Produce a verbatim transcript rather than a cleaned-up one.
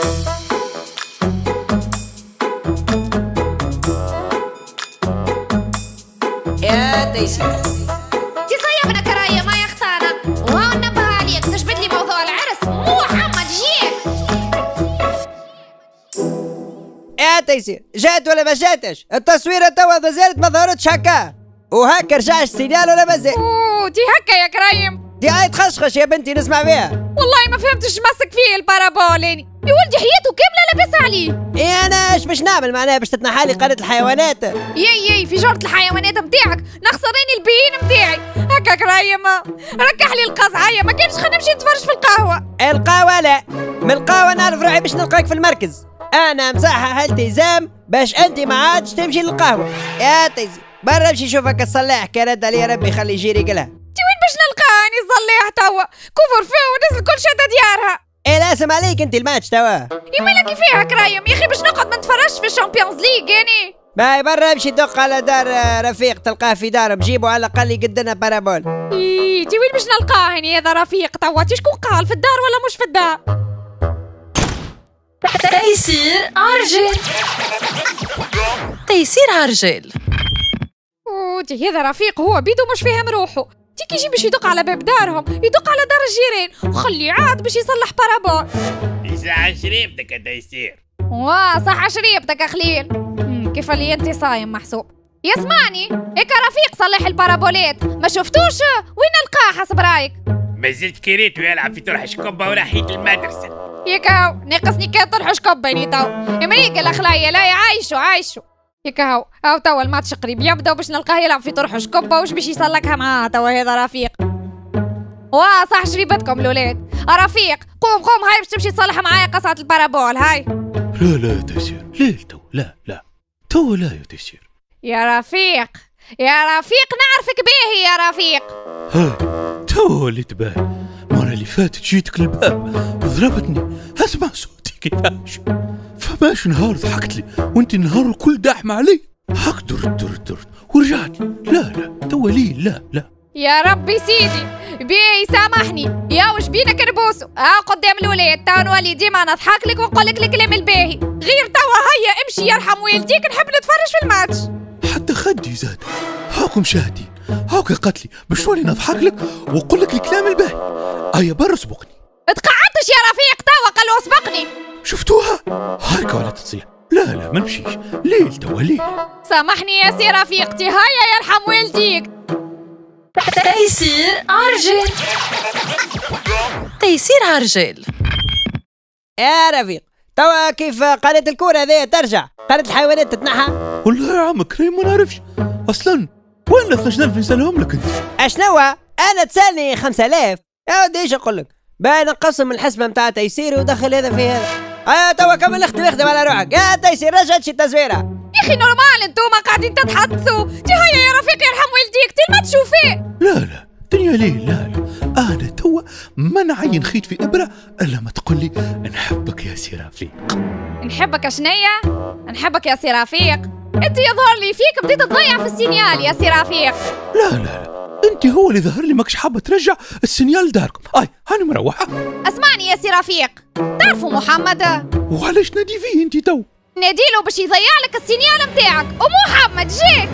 يا تيسير تصيبنا كرايه ما يختارنا وها نبه عليك تجبد لي موضوع العرس مو محمد جيك. يا تيسير جات ولا ما جاتش؟ التصويره توا ما زالت ما ظهرتش هكا وهكا رجع السينال ولا مازال؟ اوه دي هكا يا كرايم، دي عايد تخشخش يا بنتي نسمع بيها. والله ما فهمتش مسك فيه البارابوليني يا ولدي حياته كامله لاباس عليه. إيه انا اش باش نعمل معناها باش تتنحالي قناة الحيوانات؟ يي يي في جرة الحيوانات نتاعك نخسريني البيين نتاعي هكا كرايم ركح لي القزعيه ما كانش خلينا نمشي نتفرج في القهوه. القهوة لا، من القهوة نعرف روحي باش نلقاك في المركز. انا مصحح التزام باش انت ما عادش تمشي للقهوة. يا تيزي برا امشي شوفك الصلاح كان رد عليه ربي يخلي يجيري قلها. تي وين باش نلقاني الصلاح توا كفر فيه وناس الكل شادة ديارها. ايه لازم عليك انت الماتش توا. يمالك فيها كرايم يا اخي باش نقعد ما نتفرجش في الشامبيونز ليج يعني. باي برا امشي دق على دار رفيق تلقاه في دارهم جيبوا على الاقل يقدنا بارابول. ايه تي وين باش نلقاه هني هذا رفيق توا تي شكون قال في الدار ولا مش في الدار؟ تيسير عرجل تيسير عرجل. اوه تي هذا رفيق هو بيدو مش فاهم روحه تي كي يجي باش يدق على باب دارهم يدق على دار الجيران وخلي عاد باش يصلح بارابول. يسعى شريبتك يا تيسير. واه صح شريبتك يا خليل. كيف اللي انت صايم محسوب. يسمعني هيك رفيق صلح البارابولات ما شفتوش وين نلقاه حسب رايك؟ ما زلت كريت ويلعب في طرح شكوبة وراحيت المدرسة. يكاو ناقصني كان طرح شكوبة يعني تو امريكا الاخلاقية لا يعيشوا عايشوا يكاو هاو توا الماتش قريب يبدا باش نلقاه يلعب في طرح شكوبة وش باش يسلكها معاه توا هذا رفيق. واه صح شريبتكم الولاد. رفيق قوم قوم هاي باش تمشي تصلح معايا قصعة البارابول هاي. لا لا يا تيسير ليه تو لا لا تو لا يا تيسير. يا رفيق يا رفيق نعرفك باهي يا رفيق. هاي تو اللي تباهي المرة اللي فاتت جيتك الباب ضربتني اسمع صوتي كيفاش فماش نهار ضحكت لي وانت النهار الكل داحمة علي هاك درت درت درت ورجعت لا لا تو لي لا لا. يا ربي سيدي بيه سامحني يا وش بينك نبوسو ها قدام الولاد تو نولي ديما نضحك لك ونقول لك الكلام الباهي غير توا هيا امشي يرحم والديك نحب نتفرج في الماتش. حتى خدي زاد هاكم شاهدين هاك قتلي باش نولي نضحك لك ونقول لك الكلام الباهي. هيا برا سبقني. اتقعدتش يا رفيق توا قالوا سبقني. شفتوها هايك ولا تصيح لا لا ما نمشيش ليل توا ليل. سامحني يا سي رفيقتي هيا يرحم والديك. تيسير عرجل تيسير عرجل. يا رفيق توا كيف قناة الكورة هذه ترجع قناة الحيوانات تتنحى؟ والله يا عم كريم ما نعرفش اصلا وين اثناش ألف نسالهم لك انت؟ اشنو انا تسالني خمسة آلاف يا ودي ايش نقول لك؟ باين نقسم من الحسبة نتاع تيسير ودخل هذا في هذا. اه توا كمل اختم اخدم على روحك يا تيسير رجعت شي التزويرة. يا اخي نورمال انتوما قاعدين تتحدثوا تي هيا يا رفيق يرحم والديك تي ما تشوفيه. لا لا دنيا ليه لا لا انا توا ما نعين خيط في ابره الا ما تقول لي نحبك يا سي رفيق. نحبك شنيا؟ نحبك يا سي رفيق. انت يظهر لي فيك بديت تضيع في السينيال يا سي رفيق. لا لا لا انت هو اللي ظهر لي ماكش حابه ترجع السينيال داركم. اي هاني مروحه. اسمعني يا سي رفيق تعرفوا محمد؟ وعلاش نادي فيه انت تو؟ ناديله باش يضيع لك السينيال نتاعك ومحمد جيك.